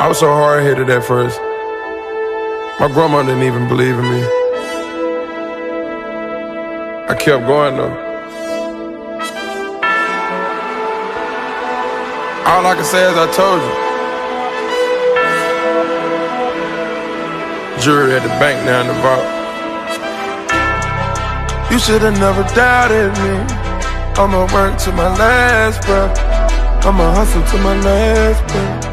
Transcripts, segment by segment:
I was so hard-headed at first. My grandma didn't even believe in me. I kept going though. All I can say is I told you. Jury at the bank now in the vault. You should've never doubted me. I'ma work to my last breath. I'ma hustle to my last breath.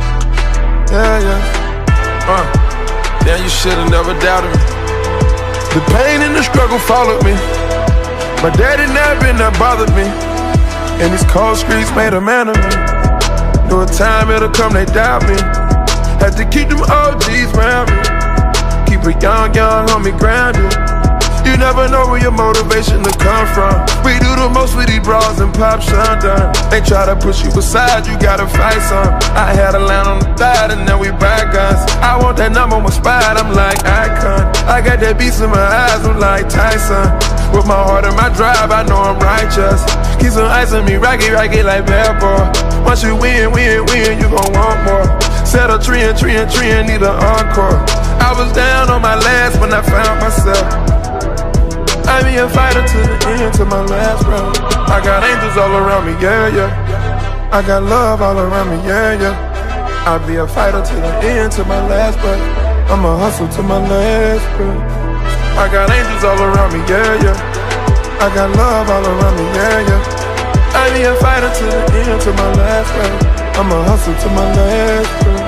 Yeah, you should've never doubted me. The pain and the struggle followed me. My daddy never been that bothered me. And these cold streets made a man of me. Knew a time it'll come, they doubt me. Had to keep them OGs around me. Keep a young homie grounded. You never know where your motivation to come from. We do the most with these bras and pop shundun. They try to push you aside, you gotta fight some. I had a line on the thigh and now we buy guns. I want that number one spot, I'm like Icon. I got that beast in my eyes, I'm like Tyson. With my heart and my drive, I know I'm righteous. Keep some ice on me, rocky like bad boy. Once you win, you gon' want more. Set a tree and need an encore. I was down on my last when I found myself. I be a fighter to the end, to my last breath. I got angels all around me, yeah. I got love all around me, yeah. I be a fighter to the end, to my last breath. I'ma hustle to my last breath. I got angels all around me, yeah. I got love all around me, yeah. I be a fighter to the end, to my last breath. I'ma hustle to my last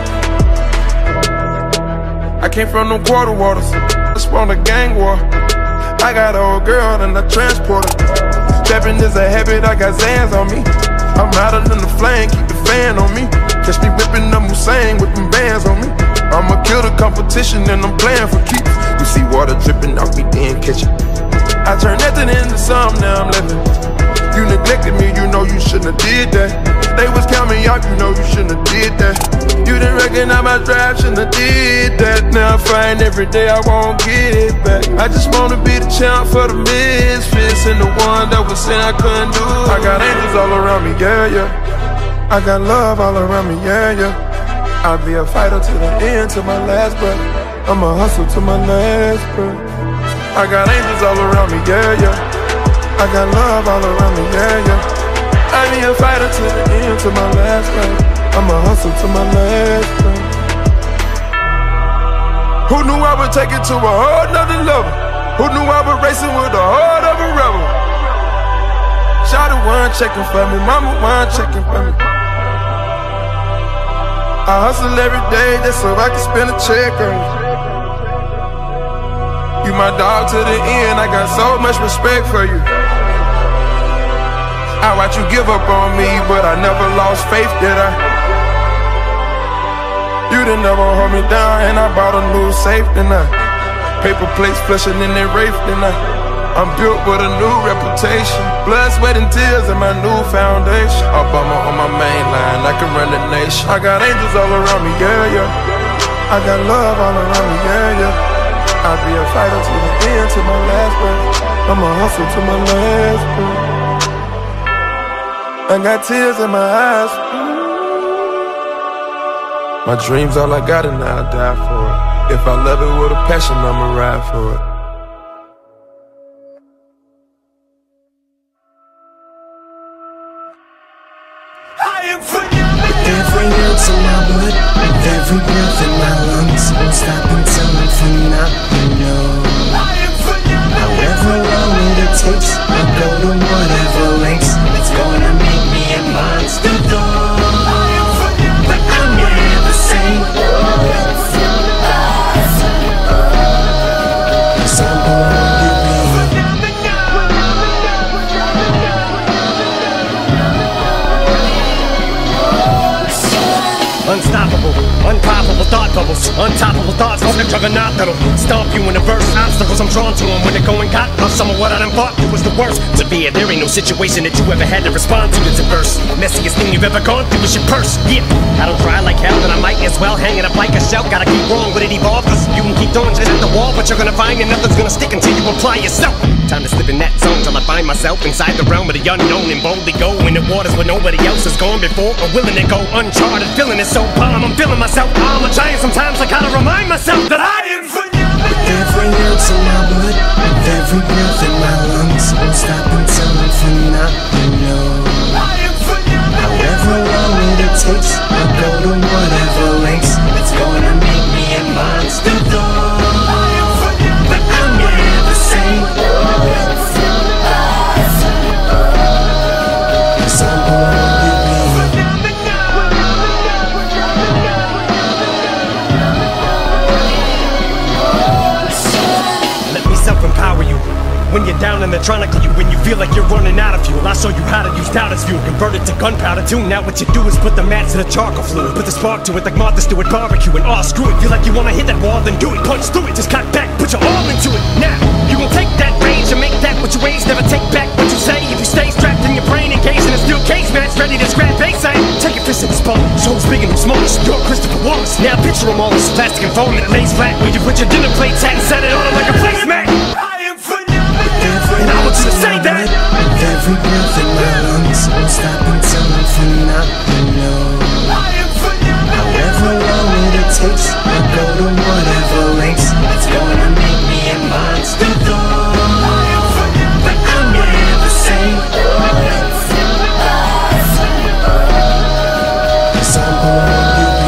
breath. I came from them quarter waters, I spawned a gang war. I got an old girl and a transporter. Trapping is a habit, I got Zans on me. I'm hotter than the flame, keep the fan on me. Catch me whipping up Hussein, whipping bands on me. I'ma kill the competition and I'm playing for keeps. You see water dripping off me, then catch it. I turned nothing into something, now I'm living. You neglected me, you know you shouldn't have did that. They was counting me out, you know you shouldn't have did that. You didn't recognize my drive, shouldn't have did that. Now I find every day I won't get it back. I just wanna be the champ for the misfits and the one that was saying I couldn't do it. I got angels all around me, yeah. I got love all around me, yeah. I'll be a fighter to the end, to my last breath. I'ma hustle to my last breath. I got angels all around me, yeah. I got love all around me, yeah. I be a fighter to the end, to my last breath. I'ma hustle to my last breath. Who knew I would take it to a whole nother level? Who knew I would racing with the heart of a rebel? Shawty one checking for me, mama one checking for me. I hustle every day just so I can spend a check on you. You my dog to the end, I got so much respect for you. I watch you give up on me, but I never lost faith, did I? You didn't never hold me down, and I bought a new safe, didn't I? Paper plates flushing in their rafe, didn't I? I'm built with a new reputation. Blood, sweat, and tears in my new foundation. Obama on my main line, I can run the nation. I got angels all around me, yeah. I got love all around me, yeah. I'll be a fighter to the end, to my last breath. I'ma hustle to my last breath. I got tears in my eyes. My dreams all I got and I'll die for it. If I love it with a passion, I'ma ride for it. I am phenomenal. With every ounce of my blood, with every breath in my lungs, won't stop until I'm phenomenal. I am phenomenal. However long it takes, I'll go to whatever lengths. It's gonna make me a monster though. But I'm never saying cause I'm born to be unstoppable, unpoppable thought bubbles, untoppable thoughts on the juggernaut that'll stomp you in a verse. Obstacles I'm drawn to them when they're going got. Some of what I done thought was the worst. Severe, there ain't no situation that you ever had to respond to that's adverse. Messiest thing you've ever gone through is your purse. Yeah, I don't try like hell, then I might as well hang it up like a shell. Gotta keep wrong, but it evolve, cause you can keep throwing shit at the wall, but you're gonna find that nothing's gonna stick until you apply yourself. Time to slip in that zone till I find myself inside the realm of the unknown and boldly go in the waters where nobody else has gone before or willing to go uncharted. Feeling it so calm, I'm feeling myself. I'm a giant. Sometimes I gotta remind myself that I am phenomenal. With every ounce of my blood, with every breath in my lungs, won't stop until I'm phenomenal. However long it takes, I'll go to whatever lengths. It's gonna make me a monster though, but I'm never the same. 'Cause I'm born to be. Let me self-empower you. When you're down and they're trying to kill you, when you feel like you're running out of fuel, I'll show you how to use doubt as fuel. Convert it to gunpowder too. Now what you do is put the match to the charcoal fluid, put the spark to it like Martha Stewart barbecue, and screw it. Feel like you wanna hit that wall, then do it. Punch through it, just cut back, put your all into it. Now you gon' take that range and make that what you raise. Never take back what you say. If you stay strapped in your brain, engaged in a steel cage match, ready to scrap base. Take your fist in the spot, shoulders big and smallest. You're Christopher Wallace. Now picture them all as plastic and foam that lays flat. Where you put your dinner plates at and set it on it like a placemat. And I want you to say that. With every breath in my lungs, won't stop until I'm phenomenal. However long it takes, I'll go to whatever lengths. It's gonna make me a monster though, but I'm never the same. 'Cause I'm born to be.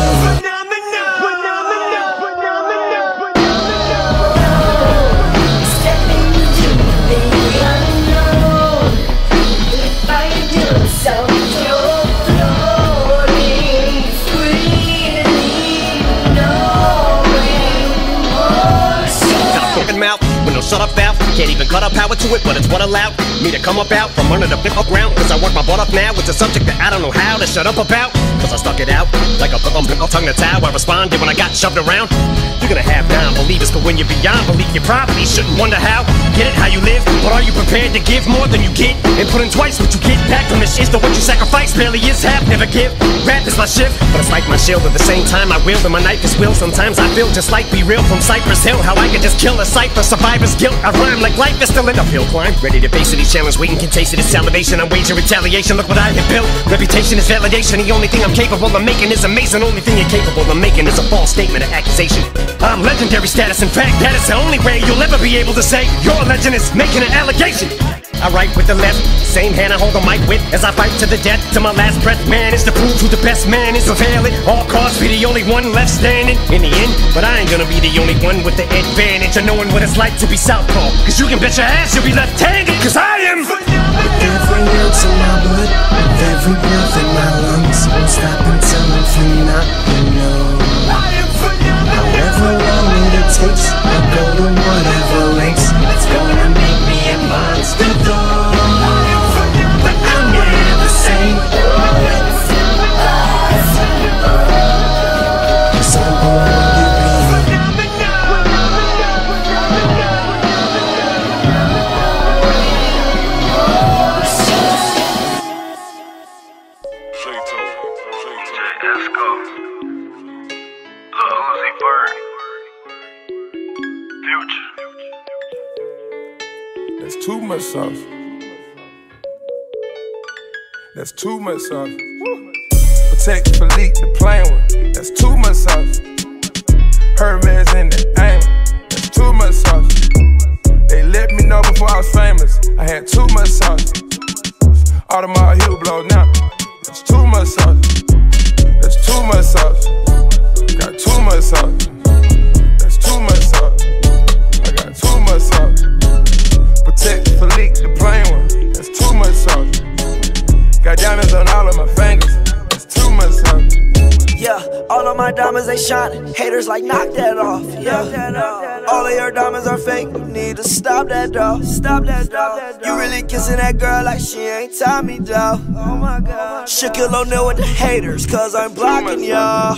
Mouth with no shut up valve, can't even cut up power to it, but it's what allowed me to come up out from under the flip up ground. Cause I work my butt up now with a subject that I don't know how to shut up about. Cause I stuck it out like a tongue to towel. I responded when I got shoved around. You're gonna have non-believers, but when you're beyond belief, you probably shouldn't wonder how. Get it how you live, but are you prepared to give more than you get? And put in twice what you get back from this is the what you sacrifice barely is half. Never give. Rap is my shift, but it's like my shield. At the same time I wield and my knife is will. Sometimes I feel just like Be Real from Cypress Hill. How I could just kill a cipher, survivor's guilt. I rhyme like life is still an uphill climb. Ready to face any challenge, waiting can taste it. It's salivation, I'm waging retaliation. Look what I have built. Reputation is validation. The only thing I'm capable of making is amazing. Only thing you're capable of making is a false statement of accusation. I'm legendary status. In fact, that is the only way you'll ever be able to say your legend is making an allegation. I write with the left, same hand I hold the mic with as I fight to the death, to my last breath. Man is to prove who the best man is. Prevail at all costs, be the only one left standing in the end. But I ain't gonna be the only one with the advantage of knowing what it's like to be southpaw. Cause you can bet your ass you'll be left-handed. Cause I am With every ounce of my blood, with every breath in my lungs, won't stop until I'm phenomenal. However long it takes, I'll go to whatever lengths. It's gonna make me a monster though, but I'm never the same. 'Cause I'm born to be. That's too much sauce. That's too much sauce. Protect Philippe, the plain one. That's too much sauce. Hermes in the aim. That's too much sauce. They let me know before I was famous. I had too much sauce. Audemars heel blow now. That's too much sauce. That's too much sauce. Got too much sauce. That's too much sauce. I got too much sauce. Protect Philippe, the plain one. That's too much sauce. Got diamonds on all of my fingers. That's too much sauce. Yeah, all of my diamonds, they shining. Haters like, knock that off. Yeah, all of your diamonds are fake. You need to stop that, dog. Stop that, dog. You really kissing that girl like she ain't Tommy, dog. Oh my God. Shaquille O'Neal with the haters, cause I'm blocking y'all.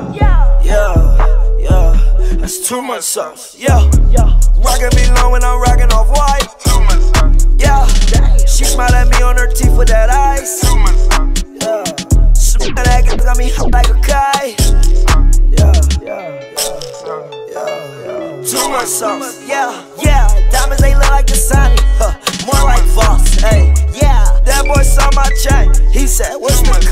Yeah, that's too much sauce. Yeah, rockin' me long when I'm rockin' off white. Too much sauce. Yeah, she smiled at me on her teeth with that ice. Too much sauce. Yeah, and that got me hot like a kite. Too much sauce. Yeah, diamonds they look like the Dasani.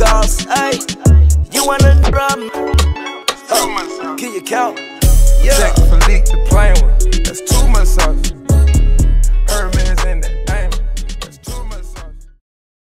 calls. Hey, you wanna rub? Can you count? Jack Philippe, the plain one. That's 2 months off.